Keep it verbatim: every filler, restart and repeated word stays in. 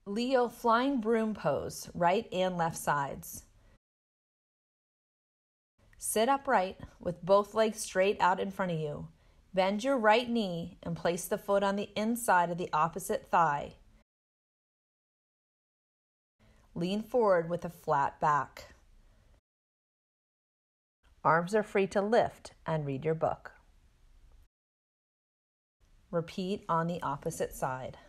LiYo flying broom pose, right and left sides. Sit upright with both legs straight out in front of you. Bend your right knee and place the foot on the inside of the opposite thigh. Lean forward with a flat back. Arms are free to lift and read your book. Repeat on the opposite side.